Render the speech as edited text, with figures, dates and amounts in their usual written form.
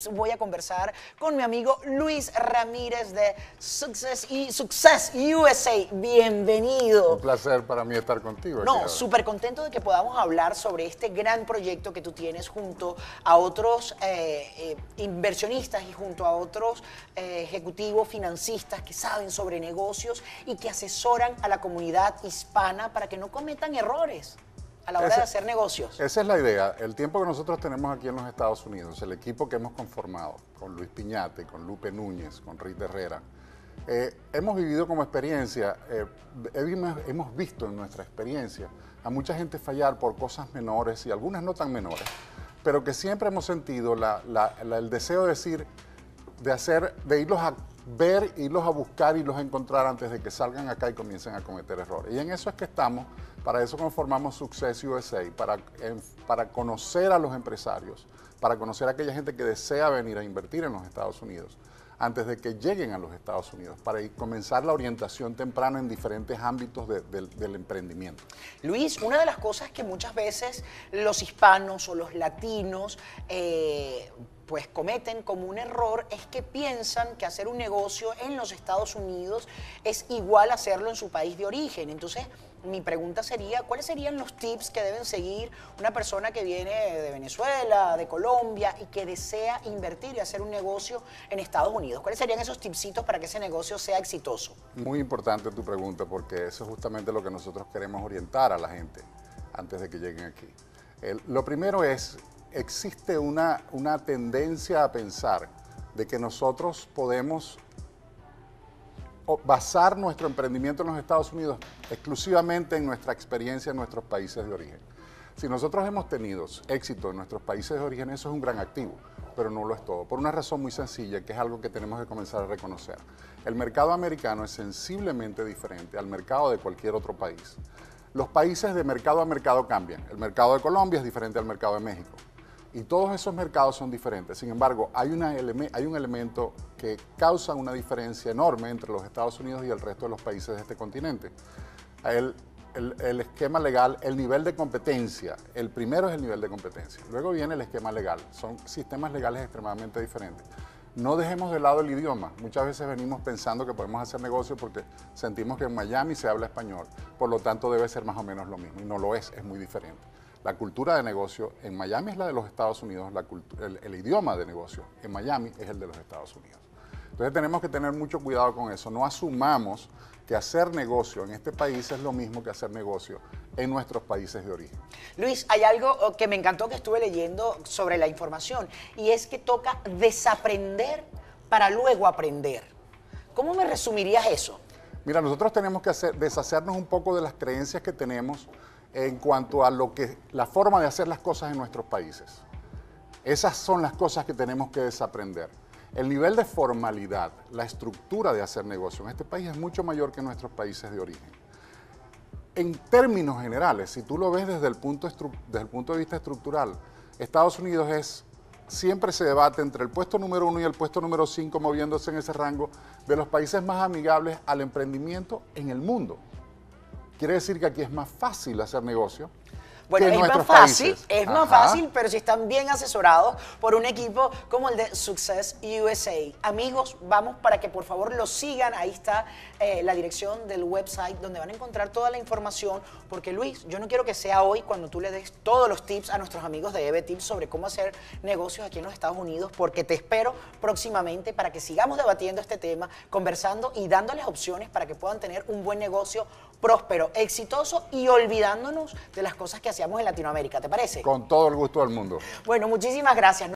Tips. Voy a conversar con mi amigo Luis Ramírez de Success USA. Bienvenido. Un placer para mí estar contigo. No, súper contento de que podamos hablar sobre este gran proyecto que tú tienes junto a otros inversionistas y junto a otros ejecutivos financistas que saben sobre negocios y que asesoran a la comunidad hispana para que no cometan errores a la hora de hacer negocios. Esa es la idea. El tiempo que nosotros tenemos aquí en los Estados Unidos, el equipo que hemos conformado con Luis Piñate, con Lupe Núñez, con Rita Herrera, hemos vivido como experiencia, hemos visto en nuestra experiencia a mucha gente fallar por cosas menores y algunas no tan menores, pero que siempre hemos sentido el deseo de decir, de irlos a ver, irlos a buscar y los a encontrar antes de que salgan acá y comiencen a cometer errores. Y en eso es que estamos, para eso conformamos Success USA, para conocer a los empresarios, para conocer a aquella gente que desea venir a invertir en los Estados Unidos, antes de que lleguen a los Estados Unidos, para comenzar la orientación temprana en diferentes ámbitos del emprendimiento. Luis, una de las cosas que muchas veces los hispanos o los latinos pues cometen como un error es que piensan que hacer un negocio en los Estados Unidos es igual a hacerlo en su país de origen. Entonces, mi pregunta sería, ¿cuáles serían los tips que deben seguir una persona que viene de Venezuela, de Colombia y que desea invertir y hacer un negocio en Estados Unidos? ¿Cuáles serían esos tipsitos para que ese negocio sea exitoso? Muy importante tu pregunta, porque eso es justamente lo que nosotros queremos orientar a la gente antes de que lleguen aquí. Lo primero es, existe una tendencia a pensar de que nosotros podemos basar nuestro emprendimiento en los Estados Unidos exclusivamente en nuestra experiencia en nuestros países de origen. Si nosotros hemos tenido éxito en nuestros países de origen, eso es un gran activo, pero no lo es todo, por una razón muy sencilla, que es algo que tenemos que comenzar a reconocer. El mercado americano es sensiblemente diferente al mercado de cualquier otro país. Los países de mercado a mercado cambian. El mercado de Colombia es diferente al mercado de México. Y todos esos mercados son diferentes. Sin embargo, hay un elemento que causa una diferencia enorme entre los Estados Unidos y el resto de los países de este continente. El esquema legal, el nivel de competencia. El primero es el nivel de competencia. Luego viene el esquema legal. Son sistemas legales extremadamente diferentes. No dejemos de lado el idioma. Muchas veces venimos pensando que podemos hacer negocios porque sentimos que en Miami se habla español. Por lo tanto, debe ser más o menos lo mismo. Y no lo es muy diferente. La cultura de negocio en Miami es la de los Estados Unidos, el idioma de negocio en Miami es el de los Estados Unidos. Entonces tenemos que tener mucho cuidado con eso. No asumamos que hacer negocio en este país es lo mismo que hacer negocio en nuestros países de origen. Luis, hay algo que me encantó que estuve leyendo sobre la información y es que toca desaprender para luego aprender. ¿Cómo me resumirías eso? Mira, nosotros tenemos que deshacernos un poco de las creencias que tenemos en cuanto a la forma de hacer las cosas en nuestros países. Esas son las cosas que tenemos que desaprender. El nivel de formalidad, la estructura de hacer negocio en este país es mucho mayor que en nuestros países de origen. En términos generales, si tú lo ves desde el punto de vista estructural, Estados Unidos siempre se debate entre el puesto número 1 y el puesto número 5, moviéndose en ese rango de los países más amigables al emprendimiento en el mundo. Quiere decir que aquí es más fácil hacer negocio. Bueno, es más fácil, pero si están bien asesorados por un equipo como el de Success USA. Amigos, vamos para que por favor los sigan. Ahí está la dirección del website donde van a encontrar toda la información. Porque Luis, yo no quiero que sea hoy cuando tú le des todos los tips a nuestros amigos de EB-Tips sobre cómo hacer negocios aquí en los Estados Unidos, porque te espero próximamente para que sigamos debatiendo este tema, conversando y dándoles opciones para que puedan tener un buen negocio próspero, exitoso y olvidándonos de las cosas que hacíamos en Latinoamérica. ¿Te parece? Con todo el gusto del mundo. Bueno, muchísimas gracias.